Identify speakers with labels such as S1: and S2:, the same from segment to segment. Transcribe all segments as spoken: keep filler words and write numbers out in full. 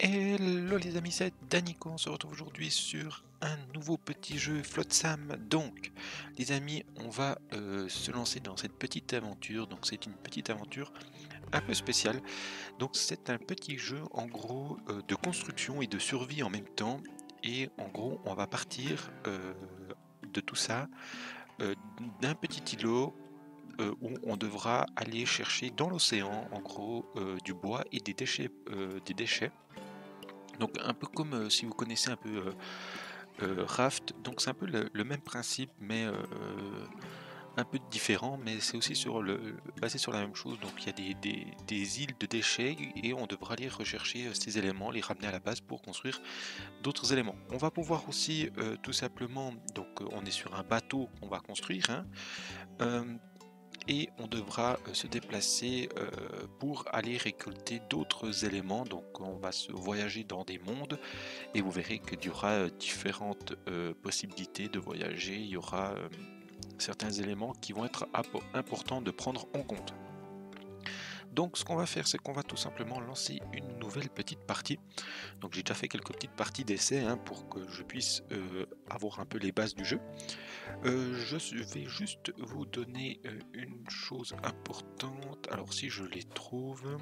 S1: Hello les amis, c'est Danico, on se retrouve aujourd'hui sur un nouveau petit jeu Flotsam. Donc les amis, on va euh, se lancer dans cette petite aventure. Donc c'est une petite aventure un peu spéciale. Donc c'est un petit jeu en gros euh, de construction et de survie en même temps. Et en gros on va partir euh, de tout ça euh, d'un petit îlot euh, où on devra aller chercher dans l'océan en gros euh, du bois et des déchets, euh, des déchets. Donc un peu comme euh, si vous connaissez un peu euh, euh, Raft, donc c'est un peu le, le même principe mais euh, un peu différent, mais c'est aussi sur le, basé sur la même chose. Donc il y a des, des- des îles de déchets et on devra aller rechercher euh, ces éléments, les ramener à la base pour construire d'autres éléments. On va pouvoir aussi euh, tout simplement, donc euh, on est sur un bateau qu'on va construire, hein, euh, et on devra euh, se déplacer euh, pour aller récolter d'autres éléments. Donc on va se voyager dans des mondes et vous verrez qu'il y aura euh, différentes euh, possibilités de voyager. Il y aura euh, certains éléments qui vont être importants de prendre en compte. Donc ce qu'on va faire, c'est qu'on va tout simplement lancer une nouvelle petite partie. Donc j'ai déjà fait quelques petites parties d'essai hein, pour que je puisse euh, avoir un peu les bases du jeu. Euh, je vais juste vous donner euh, une chose importante. Alors si je les trouve,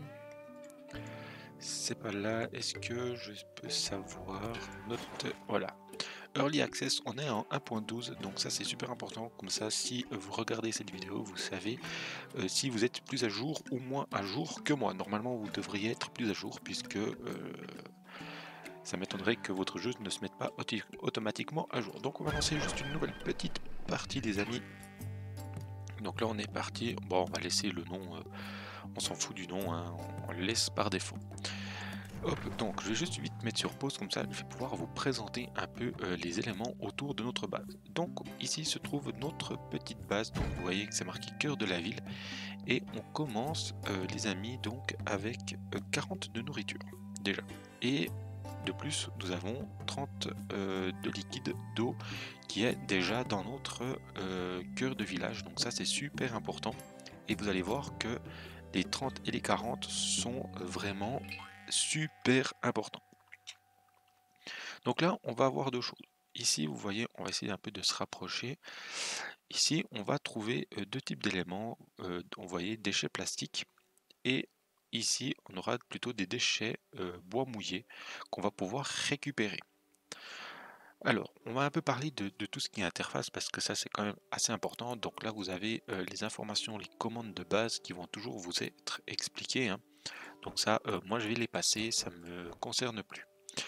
S1: c'est pas là. Est-ce que je peux savoir? Note, voilà. Early Access, on est en un point douze, donc ça c'est super important. Comme ça, si vous regardez cette vidéo, vous savez euh, si vous êtes plus à jour ou moins à jour que moi. Normalement, vous devriez être plus à jour puisque euh, ça m'étonnerait que votre jeu ne se mette pas auti- automatiquement à jour. Donc on va lancer juste une nouvelle petite partie, les amis. Donc là on est parti. Bon, on va laisser le nom, euh, on s'en fout du nom, hein, on le laisse par défaut. Hop, donc je vais juste vite mettre sur pause, comme ça je vais pouvoir vous présenter un peu euh, les éléments autour de notre base. Donc ici se trouve notre petite base, donc vous voyez que c'est marqué cœur de la ville, et on commence euh, les amis donc avec euh, quarante de nourriture déjà. Et de plus nous avons trente euh, de liquide d'eau qui est déjà dans notre euh, cœur de village, donc ça c'est super important. Et vous allez voir que les trente et les quarante sont vraiment super importants. Donc là, on va avoir deux choses. Ici, vous voyez, on va essayer un peu de se rapprocher. Ici, on va trouver euh, deux types d'éléments. Euh, on voyait déchets plastiques et ici, on aura plutôt des déchets euh, bois mouillé qu'on va pouvoir récupérer. Alors, on va un peu parler de, de tout ce qui est interface parce que ça c'est quand même assez important. Donc là, vous avez euh, les informations, les commandes de base qui vont toujours vous être expliquées, hein. Donc ça, euh, moi je vais les passer, ça me concerne plus.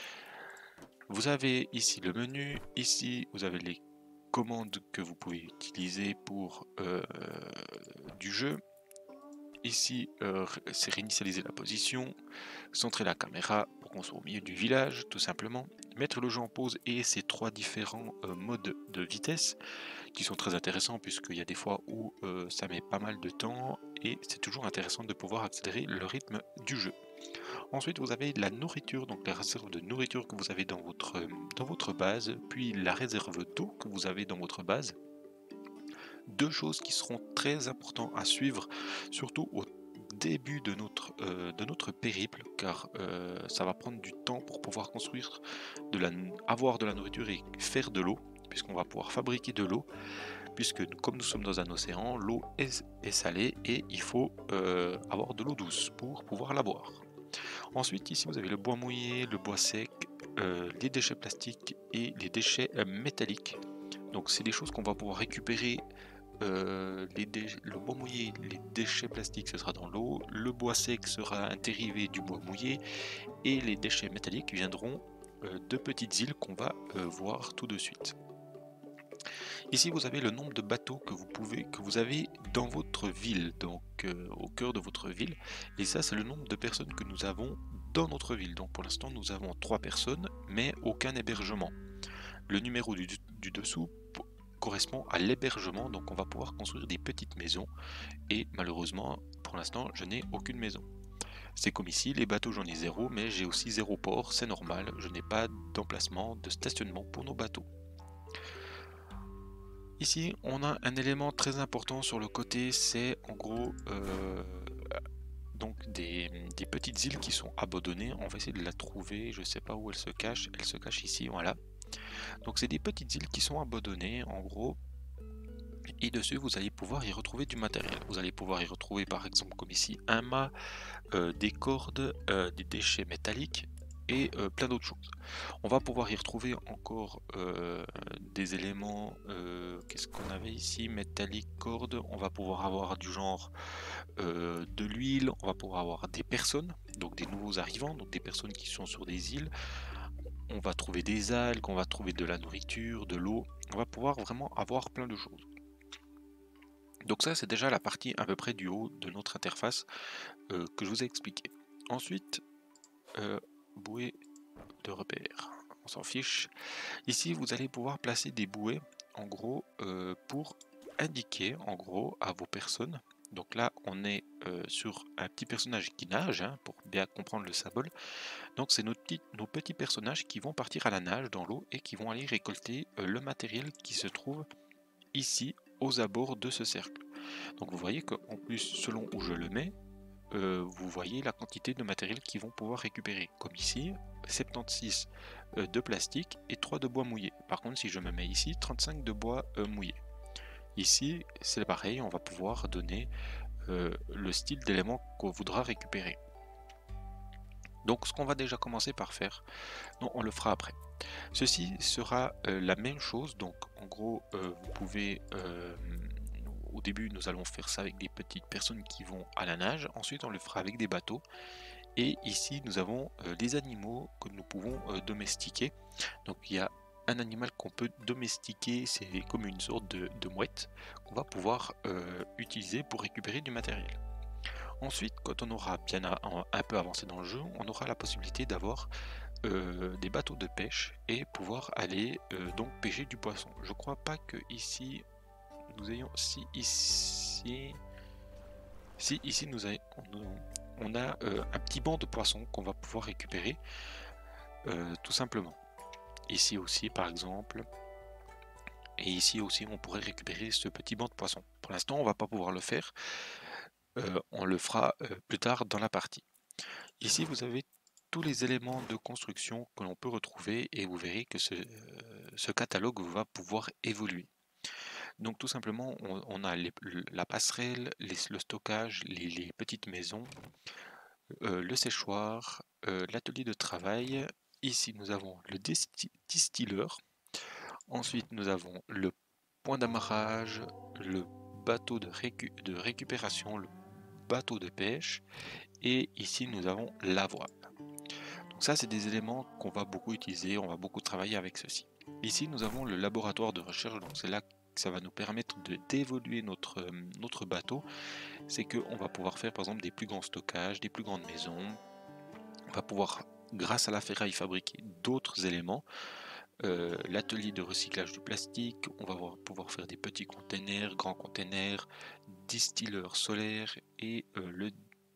S1: Vous avez ici le menu, ici vous avez les commandes que vous pouvez utiliser pour euh, du jeu. Ici, euh, c'est réinitialiser la position, centrer la caméra pour qu'on soit au milieu du village, tout simplement. Mettre le jeu en pause et ces trois différents euh, modes de vitesse qui sont très intéressants puisqu'il y a des fois où euh, ça met pas mal de temps et c'est toujours intéressant de pouvoir accélérer le rythme du jeu. Ensuite, vous avez la nourriture, donc la réserve de nourriture que vous avez dans votre, dans votre base, puis la réserve d'eau que vous avez dans votre base. Deux choses qui seront très importantes à suivre, surtout au début de notre, euh, de notre périple, car euh, ça va prendre du temps pour pouvoir construire, de la, avoir de la nourriture et faire de l'eau, puisqu'on va pouvoir fabriquer de l'eau, puisque comme nous sommes dans un océan, l'eau est, est salée et il faut euh, avoir de l'eau douce pour pouvoir la boire. Ensuite, ici, vous avez le bois mouillé, le bois sec, euh, les déchets plastiques et les déchets euh, métalliques. Donc, c'est des choses qu'on va pouvoir récupérer. Euh, les le bois mouillé, les déchets plastiques, ce sera dans l'eau. Le bois sec sera un dérivé du bois mouillé. Et les déchets métalliques viendront euh, de petites îles qu'on va euh, voir tout de suite. Ici, vous avez le nombre de bateaux que vous pouvez, que vous avez dans votre ville, donc euh, au cœur de votre ville. Et ça, c'est le nombre de personnes que nous avons dans notre ville. Donc pour l'instant, nous avons trois personnes, mais aucun hébergement. Le numéro du, du dessous correspond à l'hébergement, donc on va pouvoir construire des petites maisons. Et malheureusement, pour l'instant, je n'ai aucune maison. C'est comme ici, les bateaux j'en ai zéro, mais j'ai aussi zéro port, c'est normal, je n'ai pas d'emplacement de stationnement pour nos bateaux. Ici, on a un élément très important sur le côté, c'est en gros euh, donc des, des petites îles qui sont abandonnées. On va essayer de la trouver, je sais pas où elle se cache, elle se cache ici, voilà. Donc c'est des petites îles qui sont abandonnées en gros, et dessus vous allez pouvoir y retrouver du matériel. Vous allez pouvoir y retrouver par exemple comme ici un mât, euh, des cordes, euh, des déchets métalliques et euh, plein d'autres choses. On va pouvoir y retrouver encore euh, des éléments, euh, qu'est-ce qu'on avait ici, métallique, cordes, on va pouvoir avoir du genre euh, de l'huile, on va pouvoir avoir des personnes, donc des nouveaux arrivants, donc des personnes qui sont sur des îles, on va trouver des algues, on va trouver de la nourriture, de l'eau, on va pouvoir vraiment avoir plein de choses. Donc ça c'est déjà la partie à peu près du haut de notre interface euh, que je vous ai expliqué. Ensuite, euh, bouée de repère, on s'en fiche. Ici vous allez pouvoir placer des bouées en gros euh, pour indiquer en gros à vos personnes. Donc là on est euh, sur un petit personnage qui nage, hein, pour bien comprendre le symbole. Donc c'est nos petits, nos petits personnages qui vont partir à la nage dans l'eau et qui vont aller récolter euh, le matériel qui se trouve ici aux abords de ce cercle. Donc vous voyez qu'en plus selon où je le mets, euh, vous voyez la quantité de matériel qu'ils vont pouvoir récupérer. Comme ici, soixante-seize euh, de plastique et trois de bois mouillé. Par contre si je me mets ici, trente-cinq de bois euh, mouillé. Ici c'est pareil, on va pouvoir donner euh, le style d'éléments qu'on voudra récupérer. Donc ce qu'on va déjà commencer par faire, non on le fera après. Ceci sera euh, la même chose, donc en gros euh, vous pouvez, euh, au début nous allons faire ça avec des petites personnes qui vont à la nage, ensuite on le fera avec des bateaux, et ici nous avons euh, des animaux que nous pouvons euh, domestiquer. Donc il y a un animal qu'on peut domestiquer, c'est comme une sorte de, de mouette qu'on va pouvoir euh, utiliser pour récupérer du matériel. Ensuite, quand on aura bien a, un peu avancé dans le jeu, on aura la possibilité d'avoir euh, des bateaux de pêche et pouvoir aller euh, donc pêcher du poisson. Je crois pas que ici nous ayons, si ici, si ici nous avons, on, on a euh, un petit banc de poissons qu'on va pouvoir récupérer euh, tout simplement. Ici aussi par exemple. Et ici aussi on pourrait récupérer ce petit banc de poissons. Pour l'instant on va pas pouvoir le faire. Euh, on le fera euh, plus tard dans la partie. Ici vous avez tous les éléments de construction que l'on peut retrouver et vous verrez que ce, euh, ce catalogue va pouvoir évoluer. Donc tout simplement on, on a les, la passerelle, les, le stockage, les, les petites maisons, euh, le séchoir, euh, l'atelier de travail. Ici nous avons le distilleur. Ensuite nous avons le point d'amarrage, le bateau de, récu de récupération, le bateau de pêche, et ici nous avons la voile. Donc ça c'est des éléments qu'on va beaucoup utiliser, on va beaucoup travailler avec ceci. Ici nous avons le laboratoire de recherche, donc c'est là que ça va nous permettre de d'évoluer notre, euh, notre bateau. C'est qu'on va pouvoir faire par exemple des plus grands stockages, des plus grandes maisons, on va pouvoir grâce à la ferraille fabriquer d'autres éléments. Euh, l'atelier de recyclage du plastique, on va pouvoir faire des petits containers, grands containers, distilleurs solaires et euh, le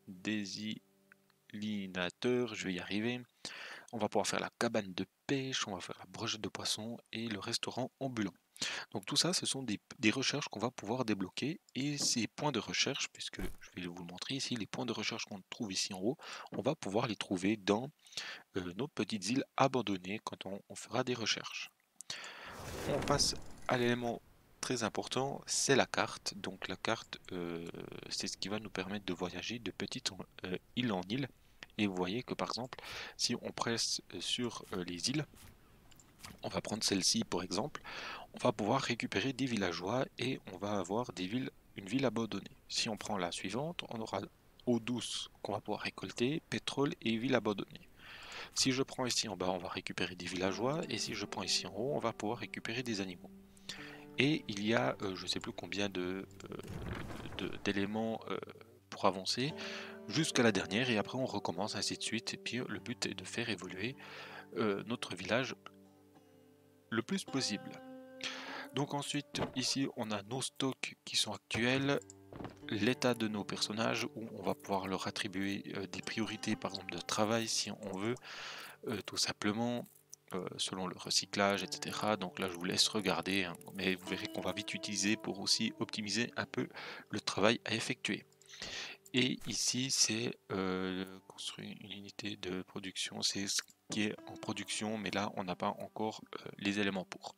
S1: désilinateur, je vais y arriver. On va pouvoir faire la cabane de pêche, on va faire la brochette de poisson et le restaurant ambulant. Donc tout ça, ce sont des, des recherches qu'on va pouvoir débloquer, et ces points de recherche, puisque je vais vous le montrer ici, les points de recherche qu'on trouve ici en haut, on va pouvoir les trouver dans euh, nos petites îles abandonnées quand on, on fera des recherches. On passe à l'élément très important, c'est la carte. Donc la carte, euh, c'est ce qui va nous permettre de voyager de petite euh, île en île. Et vous voyez que par exemple, si on presse sur euh, les îles, on va prendre celle-ci pour exemple, on va pouvoir récupérer des villageois et on va avoir des villes, une ville abandonnée. Si on prend la suivante, on aura eau douce qu'on va pouvoir récolter, pétrole et ville abandonnée. Si je prends ici en bas, on va récupérer des villageois, et si je prends ici en haut, on va pouvoir récupérer des animaux. Et il y a euh, je ne sais plus combien de, euh, d'éléments euh, pour avancer jusqu'à la dernière, et après on recommence ainsi de suite, et puis le but est de faire évoluer euh, notre village le plus possible. Donc ensuite ici on a nos stocks qui sont actuels, l'état de nos personnages où on va pouvoir leur attribuer euh, des priorités par exemple de travail si on veut, euh, tout simplement euh, selon le recyclage, et cetera. Donc là je vous laisse regarder, hein, mais vous verrez qu'on va vite utiliser pour aussi optimiser un peu le travail à effectuer. Et ici, c'est euh, construire une unité de production. C'est ce qui est en production, mais là, on n'a pas encore euh, les éléments pour.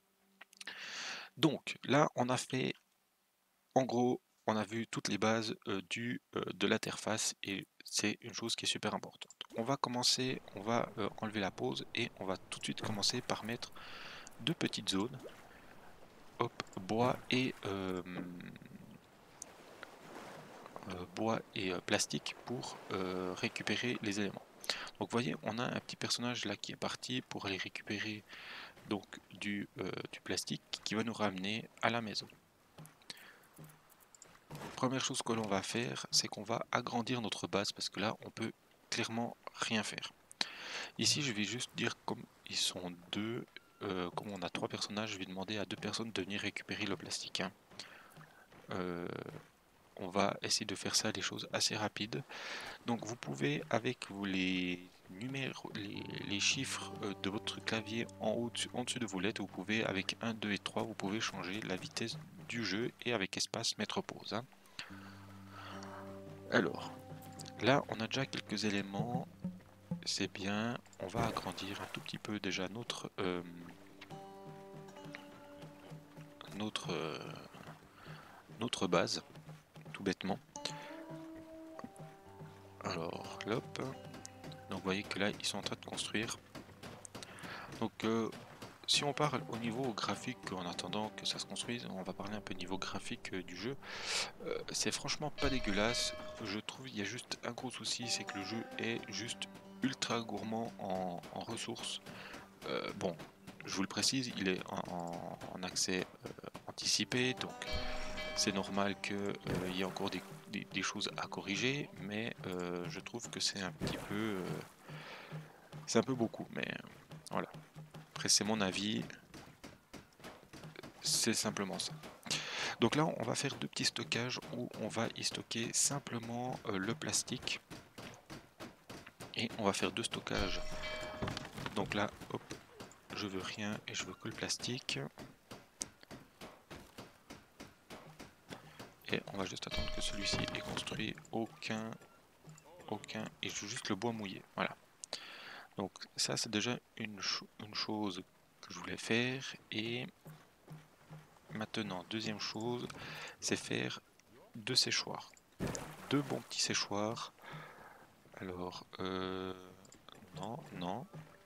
S1: Donc là, on a fait, en gros, on a vu toutes les bases euh, du, euh, de l'interface et c'est une chose qui est super importante. On va commencer, on va euh, enlever la pause et on va tout de suite commencer par mettre deux petites zones. Hop, bois et euh, euh, bois et euh, plastique pour euh, récupérer les éléments. Donc vous voyez, on a un petit personnage là qui est parti pour aller récupérer donc du, euh, du plastique qui va nous ramener à la maison. Première chose que l'on va faire, c'est qu'on va agrandir notre base parce que là on peut clairement rien faire. Ici je vais juste dire comme ils sont deux, euh, comme on a trois personnages, je vais demander à deux personnes de venir récupérer le plastique. Hein. Euh, on va essayer de faire ça, les choses assez rapides. Donc vous pouvez avec vous les numéros, les, les chiffres euh, de votre clavier en haut, en dessus de vos lettres, vous pouvez avec un, deux et trois, vous pouvez changer la vitesse du jeu et avec espace mettre pause. Hein. Alors, là on a déjà quelques éléments, c'est bien, on va agrandir un tout petit peu déjà notre euh, notre euh, notre base, tout bêtement. Alors, hop, donc vous voyez que là ils sont en train de construire. Donc euh, si on parle au niveau graphique, en attendant que ça se construise, on va parler un peu niveau graphique euh, du jeu. Euh, c'est franchement pas dégueulasse. Je trouve il y a juste un gros souci, c'est que le jeu est juste ultra gourmand en, en ressources. Euh, bon, je vous le précise, il est en, en- en accès euh, anticipé, donc c'est normal qu'il y ait encore des, des- des choses à corriger, mais euh, je trouve que c'est un petit peu, euh, c'est un peu beaucoup. Mais euh, voilà. Après c'est mon avis, c'est simplement ça. Donc là, on va faire deux petits stockages où on va y stocker simplement euh, le plastique. Et on va faire deux stockages. Donc là, hop, je veux rien et je veux que le plastique. Et on va juste attendre que celui-ci ait construit aucun, aucun, et je veux juste le bois mouillé. Voilà. Donc ça, c'est déjà une, cho une chose que je voulais faire. Et maintenant, deuxième chose, c'est faire deux séchoirs. Deux bons petits séchoirs. Alors, euh, non, non.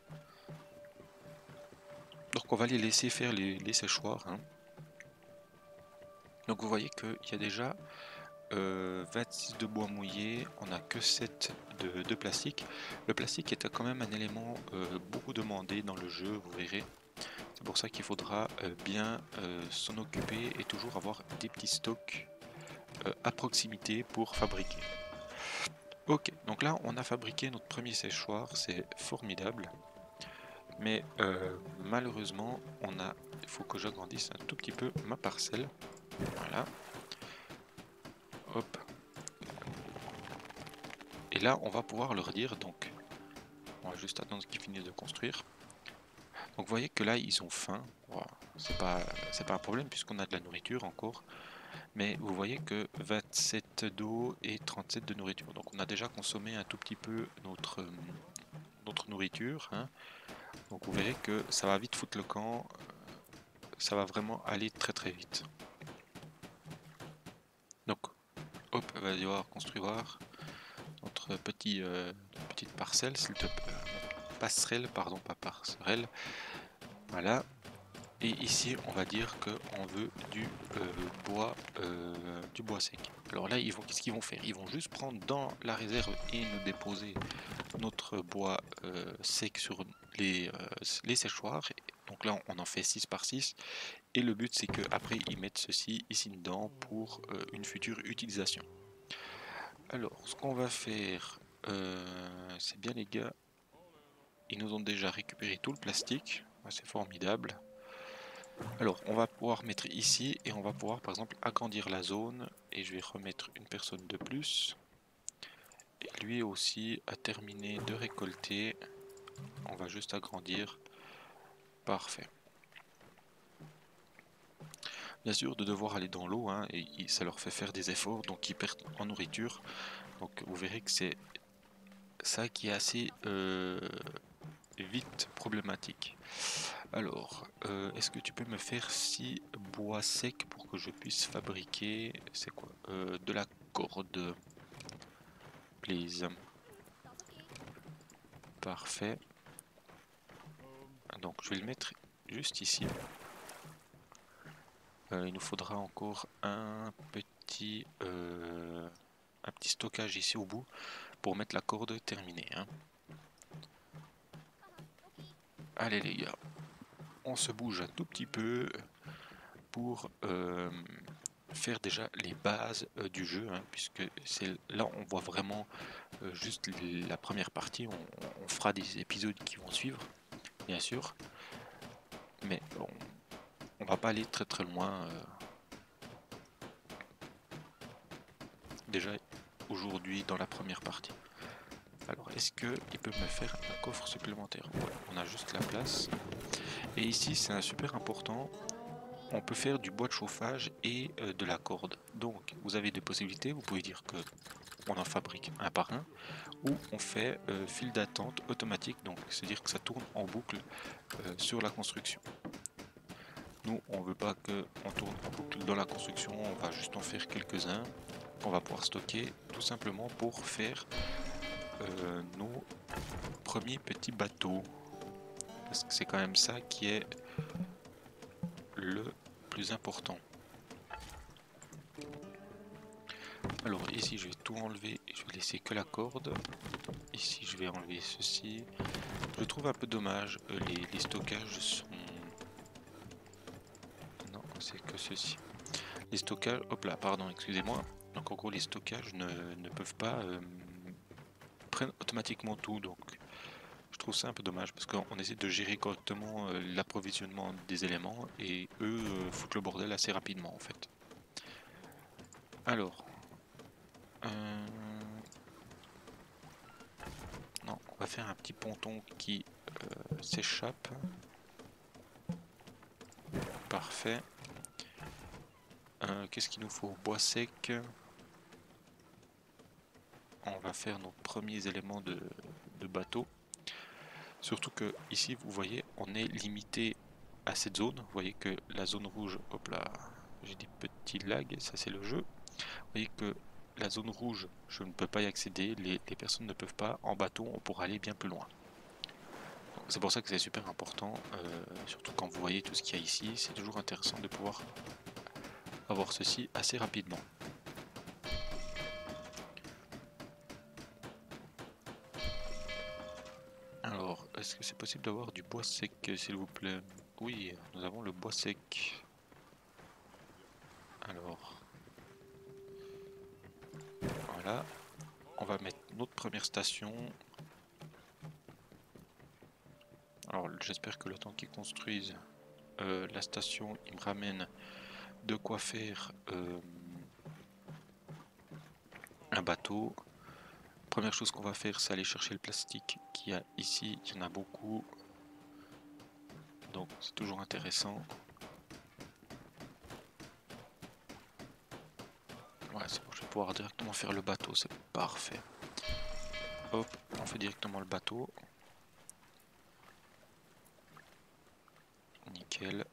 S1: Donc on va les laisser faire les, les séchoirs. Hein. Donc vous voyez qu'il y a déjà euh, vingt-six de bois mouillé, on n'a que sept de, de plastique. Le plastique est quand même un élément euh, beaucoup demandé dans le jeu, vous verrez. C'est pour ça qu'il faudra euh, bien euh, s'en occuper et toujours avoir des petits stocks euh, à proximité pour fabriquer. Ok, donc là on a fabriqué notre premier séchoir, c'est formidable. Mais euh, malheureusement, on a, il faut que j'agrandisse un tout petit peu ma parcelle. Voilà. Hop. Et là, on va pouvoir leur dire, donc, on va juste attendre qu'ils finissent de construire. Donc vous voyez que là, ils ont faim. Voilà. C'est pas, c'est pas un problème puisqu'on a de la nourriture encore. Mais vous voyez que vingt-sept d'eau et trente-sept de nourriture. Donc on a déjà consommé un tout petit peu notre, euh, notre nourriture. Hein. Donc vous verrez que ça va vite foutre le camp. Ça va vraiment aller très très vite. Donc, hop, il va y avoir construire notre petit, euh, petite parcelle, s'il te plaît. Passerelle, pardon, pas passerelle. Voilà. Et ici, on va dire qu'on veut du euh, bois, euh, du bois sec. Alors là, ils vont, qu'est-ce qu'ils vont faire? Ils vont juste prendre dans la réserve et nous déposer notre bois euh, sec sur les, euh, les séchoirs. Donc là, on en fait six par six. Et le but, c'est qu'après, ils mettent ceci ici dedans pour euh, une future utilisation. Alors, ce qu'on va faire, euh, c'est bien les gars, ils nous ont déjà récupéré tout le plastique. C'est formidable. Alors, on va pouvoir mettre ici et on va pouvoir par exemple agrandir la zone et je vais remettre une personne de plus. Et lui aussi a terminé de récolter. On va juste agrandir. Parfait. bien sûr de devoir aller dans l'eau, hein, et, et ça leur fait faire des efforts, donc ils perdent en nourriture. Donc vous verrez que c'est ça qui est assez euh, vite problématique. Alors, euh, est-ce que tu peux me faire six bois secs pour que je puisse fabriquer, c'est quoi, euh, de la corde, please. Parfait. Donc je vais le mettre juste ici. Euh, il nous faudra encore un petit, euh, un petit stockage ici au bout pour mettre la corde terminée, hein. Allez les gars, on se bouge un tout petit peu pour euh, faire déjà les bases euh, du jeu, hein, puisque c'est là on voit vraiment euh, juste la première partie. On, on fera des épisodes qui vont suivre, bien sûr, mais on, on va pas aller très très loin. Euh, déjà aujourd'hui dans la première partie. Alors est-ce que il peut me faire un coffre supplémentaire? Ouais, on a juste la place. Et ici c'est un super important. On peut faire du bois de chauffage et euh, de la corde. Donc vous avez des possibilités. Vous pouvez dire que on en fabrique un par un, ou on fait euh, file d'attente automatique. Donc c'est à dire que ça tourne en boucle euh, sur la construction. Nous on veut pas que on tourne en boucle dans la construction. On va juste en faire quelques-uns qu'on va pouvoir stocker tout simplement pour faire euh, nos premiers petits bateaux, parce que c'est quand même ça qui est le plus important. Alors ici je vais tout enlever et je vais laisser que la corde. Ici je vais enlever ceci. Je trouve un peu dommage, euh, les, les stockages sont... Non, c'est que ceci. Les stockages, hop là, pardon, excusez-moi. Donc en gros les stockages ne, ne peuvent pas euh, prendre automatiquement tout, donc je trouve ça un peu dommage parce qu'on essaie de gérer correctement euh, l'approvisionnement des éléments et eux euh, foutent le bordel assez rapidement en fait. Alors, euh... non, on va faire un petit ponton qui euh, s'échappe. Parfait. Euh, Qu'est-ce qu'il nous faut? Bois sec. On va faire nos premiers éléments de, de bateau. Surtout que ici, vous voyez, on est limité à cette zone. Vous voyez que la zone rouge, hop là, j'ai des petits lags, ça c'est le jeu. Vous voyez que la zone rouge, je ne peux pas y accéder, les, les personnes ne peuvent pas. En bateau, on pourra aller bien plus loin. C'est pour ça que c'est super important, euh, surtout quand vous voyez tout ce qu'il y a ici, c'est toujours intéressant de pouvoir avoir ceci assez rapidement. Alors, est-ce que c'est possible d'avoir du bois sec, s'il vous plaît? Oui, nous avons le bois sec. Alors, voilà, on va mettre notre première station. Alors, j'espère que le temps qu'ils construisent euh, la station, il me ramène de quoi faire euh, un bateau. Première chose qu'on va faire, c'est aller chercher le plastique qu'il y a ici. Il y en a beaucoup, donc c'est toujours intéressant. Ouais, c'est bon, je vais pouvoir directement faire le bateau, c'est parfait. Hop, on fait directement le bateau. Nickel.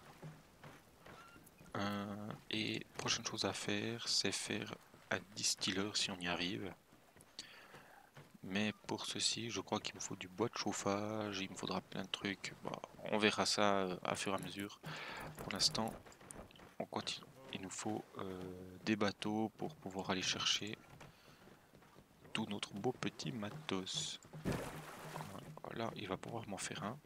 S1: Euh, et prochaine chose à faire, c'est faire un distilleur si on y arrive. Mais pour ceci, je crois qu'il me faut du bois de chauffage, il me faudra plein de trucs. Bon, on verra ça euh, à fur et à mesure. Pour l'instant, on continue. Il nous faut euh, des bateaux pour pouvoir aller chercher tout notre beau petit matos. Voilà, il va pouvoir m'en faire un.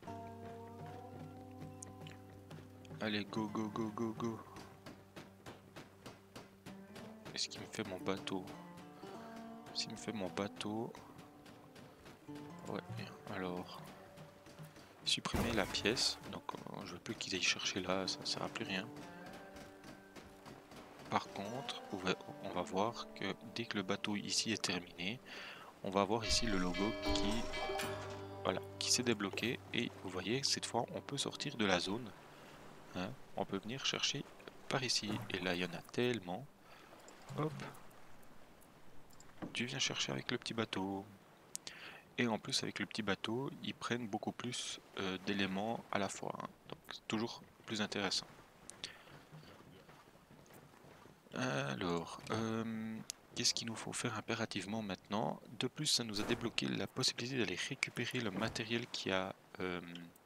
S1: Allez, go, go, go, go, go. Est-ce qu'il me fait mon bateau? S'il me fait mon bateau... Ouais, alors... Supprimer la pièce. Donc, euh, je veux plus qu'ils aillent chercher là, ça ne sert à plus rien. Par contre, on va voir que dès que le bateau ici est terminé, on va voir ici le logo qui, voilà, qui s'est débloqué. Et vous voyez, cette fois, on peut sortir de la zone. hein, on peut venir chercher par ici. Et là, il y en a tellement. Hop. Tu viens chercher avec le petit bateau. Et en plus, avec le petit bateau, ils prennent beaucoup plus euh, d'éléments à la fois, hein. Donc, c'est toujours plus intéressant. Alors, euh, qu'est-ce qu'il nous faut faire impérativement maintenant? De plus, ça nous a débloqué la possibilité d'aller récupérer le matériel qu'il y a euh,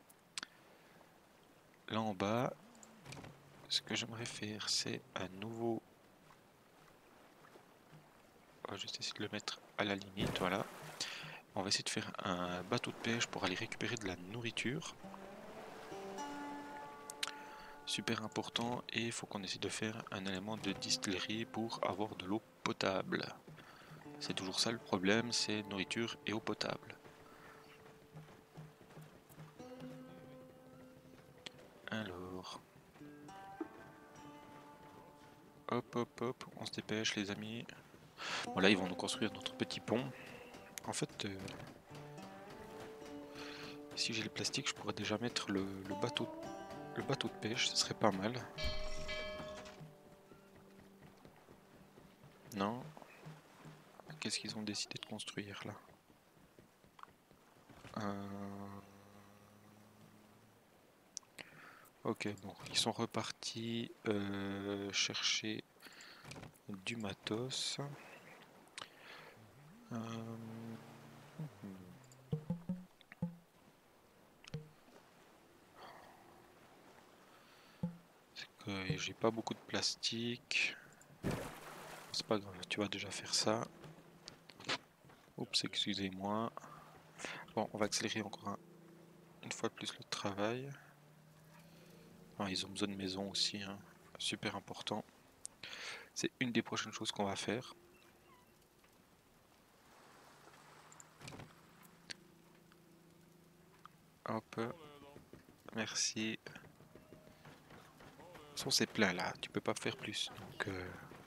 S1: là en bas. Ce que j'aimerais faire, c'est à nouveau... On va juste essayer de le mettre à la limite, voilà. On va essayer de faire un bateau de pêche pour aller récupérer de la nourriture. Super important, et il faut qu'on essaie de faire un élément de distillerie pour avoir de l'eau potable. C'est toujours ça le problème, c'est nourriture et eau potable. Alors... Hop hop hop, on se dépêche les amis. Bon là ils vont nous construire notre petit pont. En fait, euh, si j'ai le plastique, je pourrais déjà mettre le, le bateau le bateau de pêche, ce serait pas mal. Non. Qu'est-ce qu'ils ont décidé de construire là? euh... Ok, bon, ils sont repartis euh, chercher du matos. Euh... C'est que j'ai pas beaucoup de plastique. C'est pas grave, tu vas déjà faire ça. Oups, excusez-moi. Bon, on va accélérer encore un, une fois de plus le travail. Ah, ils ont besoin de maison aussi, hein. Super important. C'est une des prochaines choses qu'on va faire. Hop, merci. De toute façon, c'est plein là, tu peux pas faire plus. Donc, euh,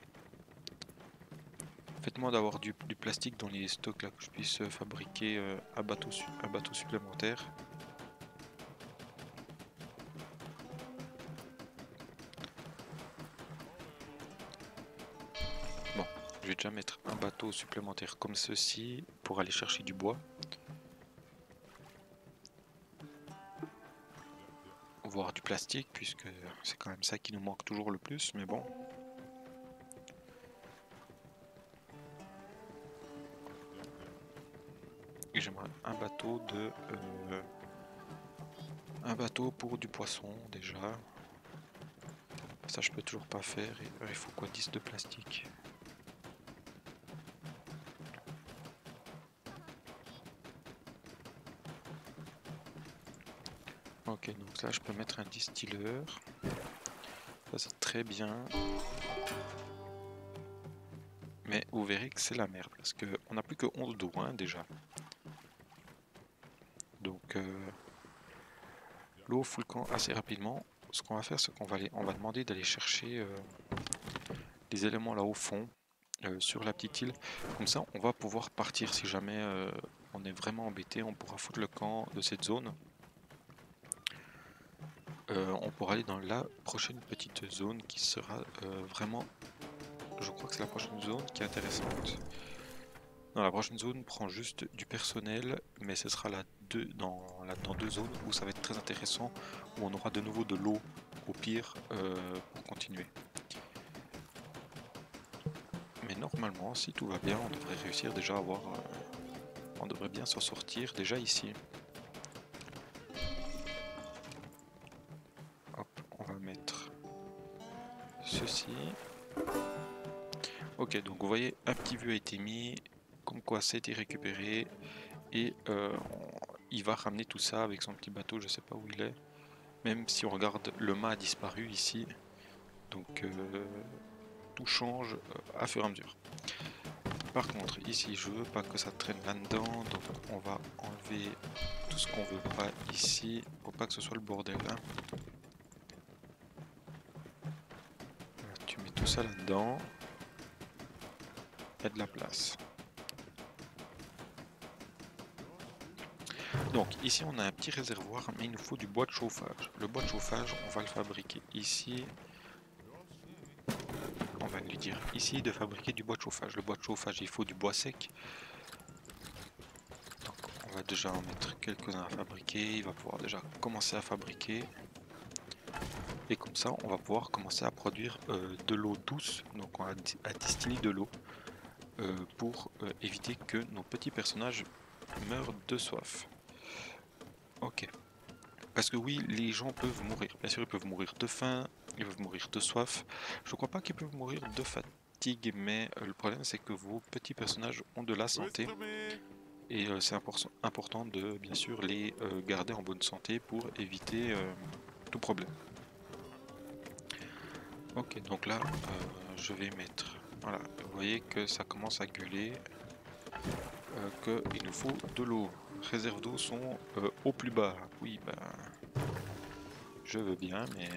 S1: faites-moi d'avoir du, du plastique dans les stocks là, que je puisse fabriquer euh, un, bateau un bateau supplémentaire. Bon, je vais déjà mettre un bateau supplémentaire comme ceci pour aller chercher du bois. Voire du plastique, puisque c'est quand même ça qui nous manque toujours le plus, mais bon. Et j'aimerais un bateau de... Euh, un bateau pour du poisson, déjà. Ça, je peux toujours pas faire. Et, euh, il faut quoi, dix de plastique? Ok, donc là, je peux mettre un distilleur. Ça, c'est très bien. Mais vous verrez que c'est la merde, parce qu'on n'a plus que onze d'eau, hein, déjà. Donc, euh, l'eau fout le camp assez rapidement. Ce qu'on va faire, c'est qu'on va, aller, on va demander d'aller chercher euh, des éléments là au fond, euh, sur la petite île. Comme ça, on va pouvoir partir si jamais euh, on est vraiment embêté. On pourra foutre le camp de cette zone. Euh, on pourra aller dans la prochaine petite zone qui sera euh, vraiment... Je crois que c'est la prochaine zone qui est intéressante. Dans la prochaine zone, prend juste du personnel, mais ce sera la deux, dans, la, dans deux zones où ça va être très intéressant, où on aura de nouveau de l'eau au pire euh, pour continuer. Mais normalement, si tout va bien, on devrait réussir déjà à avoir... Euh, on devrait bien s'en sortir déjà ici. Hop, on va mettre ceci. Ok, donc vous voyez, un petit vue a été mis, comme quoi ça a été récupéré, et euh, on, il va ramener tout ça avec son petit bateau, je sais pas où il est. Même si on regarde, le mât a disparu ici, donc euh, tout change euh, à fur et à mesure. Par contre, ici, je veux pas que ça traîne là-dedans, donc on va enlever tout ce qu'on veut pas ici, pour pas que ce soit le bordel. Hein. Voilà, tu mets tout ça là-dedans. Il y a de la place. Donc ici on a un petit réservoir, mais il nous faut du bois de chauffage. Le bois de chauffage, on va le fabriquer ici. On va lui dire ici de fabriquer du bois de chauffage. Le bois de chauffage, il faut du bois sec. Donc on va déjà en mettre quelques-uns à fabriquer. Il va pouvoir déjà commencer à fabriquer. Et comme ça, on va pouvoir commencer à produire euh, de l'eau douce. Donc on va à distiller de l'eau euh, pour euh, éviter que nos petits personnages meurent de soif. Ok. Parce que oui, les gens peuvent mourir. Bien sûr, ils peuvent mourir de faim, ils peuvent mourir de soif. Je crois pas qu'ils peuvent mourir de fatigue, mais euh, le problème c'est que vos petits personnages ont de la santé. Et euh, c'est impor important de, bien sûr, les euh, garder en bonne santé pour éviter euh, tout problème. Ok, donc là, euh, je vais mettre... Voilà, vous voyez que ça commence à gueuler, euh, qu'il nous faut de l'eau. Réserves d'eau sont euh, au plus bas. Oui, bah... Je veux bien, mais...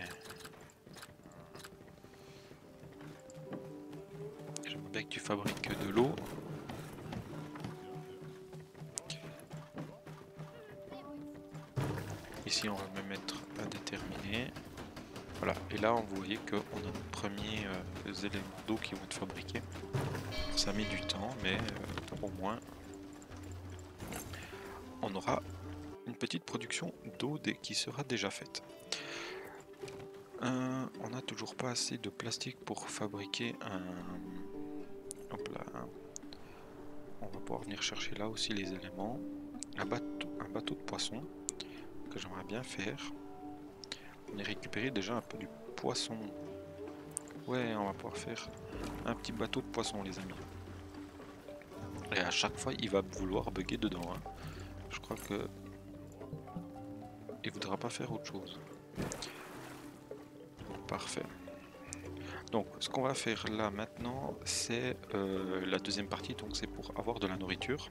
S1: J'aimerais bien que tu fabriques de l'eau. Ici, on va me mettre à déterminer. Voilà, et là, vous voyez qu'on a nos premiers euh, éléments d'eau qui vont être fabriqués. Ça met du temps, mais euh, au moins, on aura une petite production d'eau qui sera déjà faite. Euh, on n'a toujours pas assez de plastique pour fabriquer un... Hop là. On va pouvoir venir chercher là aussi les éléments. Un bateau, un bateau de poisson que j'aimerais bien faire. On a récupéré déjà un peu du poisson. Ouais, on va pouvoir faire un petit bateau de poisson, les amis. Et à chaque fois, il va vouloir bugger dedans. Hein. Je crois que il voudra pas faire autre chose. Parfait. Donc, ce qu'on va faire là maintenant, c'est euh, la deuxième partie. Donc, c'est pour avoir de la nourriture.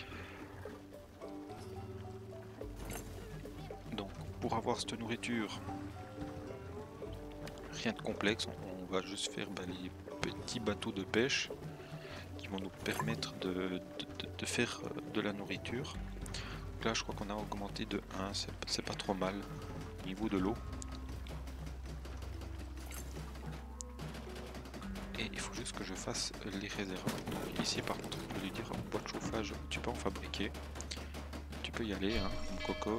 S1: Donc, pour avoir cette nourriture, rien de complexe. On va juste faire bah, les petits bateaux de pêche qui vont nous permettre de, de, de, de faire de la nourriture. Donc là, je crois qu'on a augmenté de un. C'est pas trop mal au niveau de l'eau. Et il faut juste que je fasse les réserves. Donc ici par contre je peux lui dire bois de chauffage, tu peux en fabriquer. Tu peux y aller, hein, mon coco.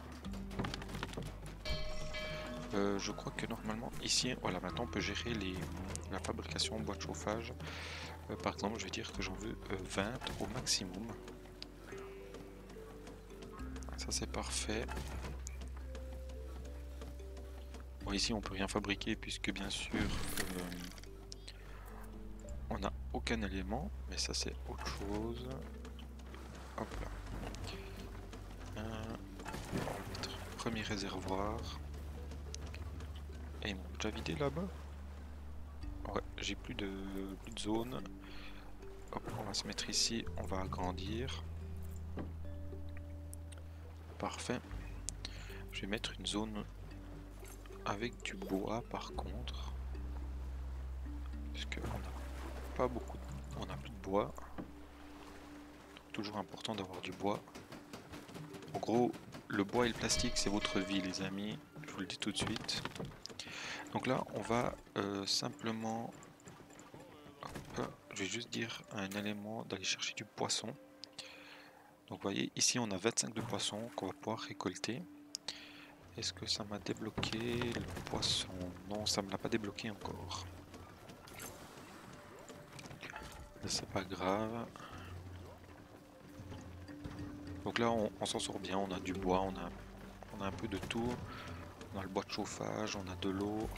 S1: Euh, je crois que normalement ici, voilà, maintenant on peut gérer les, la fabrication en bois de chauffage. Euh, par exemple, je vais dire que j'en veux euh, vingt au maximum. Ça c'est parfait. Bon, ici on peut rien fabriquer puisque bien sûr euh, on n'a aucun élément, mais ça c'est autre chose. Hop là. Un, on va mettre premier réservoir. Et ils m'ont déjà vidé là-bas. Ouais, j'ai plus de, plus de zone. Hop, on va se mettre ici, on va agrandir. Parfait. Je vais mettre une zone avec du bois par contre. Puisque on n'a pas beaucoup, de... on n'a plus de bois. Donc, toujours important d'avoir du bois. En gros, le bois et le plastique, c'est votre vie, les amis. Je vous le dis tout de suite. Donc là, on va euh, simplement... Hop, je vais juste dire à un élément d'aller chercher du poisson. Donc vous voyez, ici on a vingt-cinq de poissons qu'on va pouvoir récolter. Est-ce que ça m'a débloqué le poisson? Non, ça me l'a pas débloqué encore. Mais c'est pas grave. Donc là on, on s'en sort bien, on a du bois, on a, on a un peu de tout. On a le bois de chauffage, on a de l'eau.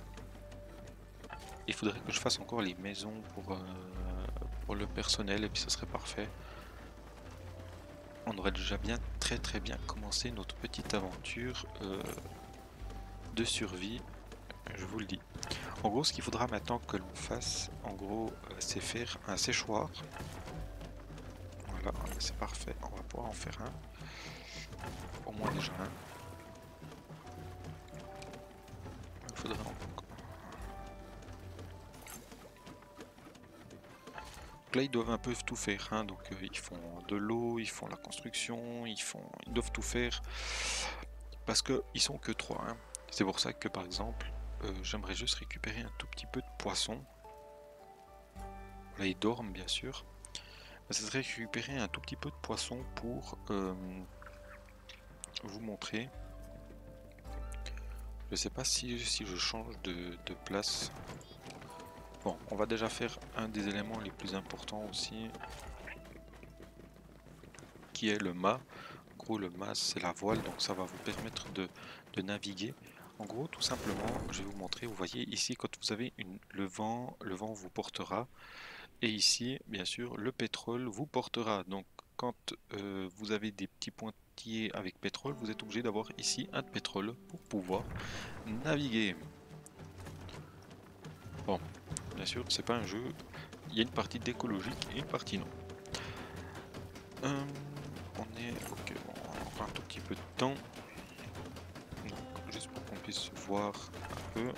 S1: Il faudrait que je fasse encore les maisons pour, euh, pour le personnel et puis ce serait parfait. On aurait déjà bien, très très bien commencé notre petite aventure euh, de survie, je vous le dis. En gros, ce qu'il faudra maintenant que l'on fasse, en gros, euh, c'est faire un séchoir. Voilà, c'est parfait, on va pouvoir en faire un. Au moins déjà un. Il faudrait en... là ils doivent un peu tout faire, hein. Donc euh, ils font de l'eau, ils font la construction, ils font, ils doivent tout faire parce que ils sont que trois, hein. C'est pour ça que par exemple euh, j'aimerais juste récupérer un tout petit peu de poisson. Là ils dorment bien sûr. Ça serait récupérer un tout petit peu de poisson pour euh, vous montrer. Je sais pas si, si je change de, de place. Bon, on va déjà faire un des éléments les plus importants aussi, qui est le mât. En gros, le mât c'est la voile, donc ça va vous permettre de, de naviguer. En gros, tout simplement, je vais vous montrer. Vous voyez ici, quand vous avez une, le vent, le vent vous portera. Et ici, bien sûr, le pétrole vous portera. Donc, quand euh, vous avez des petits pointillés avec pétrole, vous êtes obligé d'avoir ici un de pétrole pour pouvoir naviguer. Bon, bien sûr, c'est pas un jeu. Il y a une partie d'écologique et une partie non. Euh, on est ok. Bon, on a encore un tout petit peu de temps. Donc, juste pour qu'on puisse voir un peu.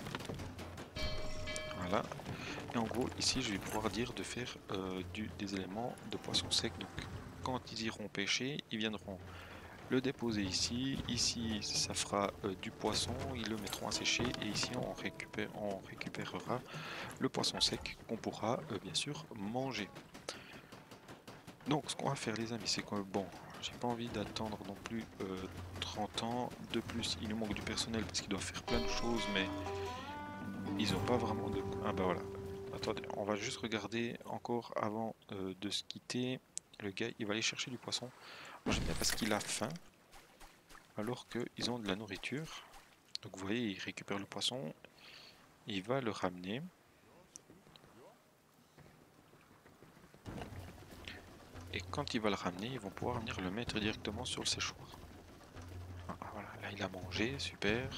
S1: Voilà. Et en gros, ici, je vais pouvoir dire de faire euh, du, des éléments de poissons secs. Donc, quand ils iront pêcher, ils viendront le déposer ici. Ici, ça fera euh, du poisson. Ils le mettront à sécher. Et ici, on, récupère, on récupérera le poisson sec qu'on pourra, euh, bien sûr, manger. Donc, ce qu'on va faire, les amis, c'est que, bon, j'ai pas envie d'attendre non plus euh, trente ans. De plus, il nous manque du personnel parce qu'ils doivent faire plein de choses, mais ils n'ont pas vraiment de... Ah bah voilà. Attendez, on va juste regarder encore avant euh, de se quitter. Le gars, il va aller chercher du poisson. J'aime bien parce qu'il a faim, alors qu'ils ont de la nourriture. Donc vous voyez, il récupère le poisson, il va le ramener. Et quand il va le ramener, ils vont pouvoir venir le mettre directement sur le séchoir. Ah, voilà, là il a mangé, super.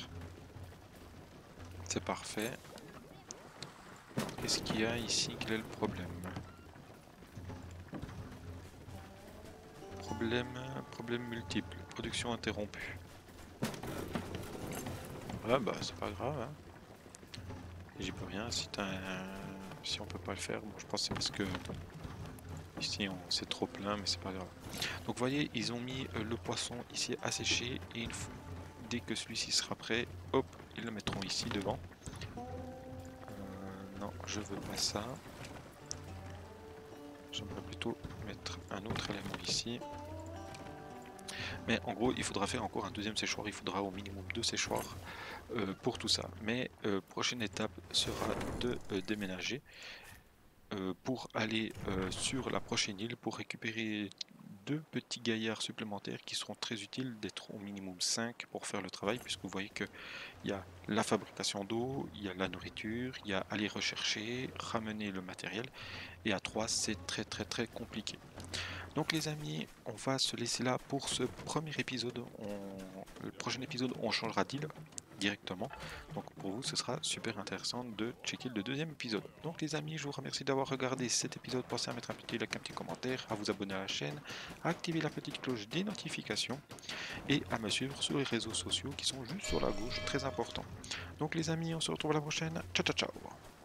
S1: C'est parfait. Qu'est-ce qu'il y a ici? Quel est le problème? Problème, problème multiple, production interrompue. Ah bah c'est pas grave, hein. J'y peux rien si, un... si on peut pas le faire. Bon, je pense que c'est parce que ici on c'est trop plein, mais c'est pas grave. Donc vous voyez, ils ont mis euh, le poisson ici à sécher et une fois, dès que celui-ci sera prêt, hop, ils le mettront ici devant. Euh, non, je veux pas ça. J'aimerais plutôt mettre un autre élément ici. Mais en gros, il faudra faire encore un deuxième séchoir. Il faudra au minimum deux séchoirs euh, pour tout ça. Mais euh, prochaine étape sera de euh, déménager euh, pour aller euh, sur la prochaine île pour récupérer deux petits gaillards supplémentaires qui seront très utiles, d'être au minimum cinq pour faire le travail, puisque vous voyez que il y a la fabrication d'eau, il y a la nourriture, il y a aller rechercher, ramener le matériel, et à trois c'est très très très compliqué. Donc les amis, on va se laisser là pour ce premier épisode. On... Le prochain épisode, on changera d'île directement. Donc pour vous, ce sera super intéressant de checker le deuxième épisode. Donc les amis, je vous remercie d'avoir regardé cet épisode. Pensez à mettre un petit like, un petit commentaire, à vous abonner à la chaîne, à activer la petite cloche des notifications et à me suivre sur les réseaux sociaux qui sont juste sur la gauche, très important. Donc les amis, on se retrouve à la prochaine. Ciao ciao ciao.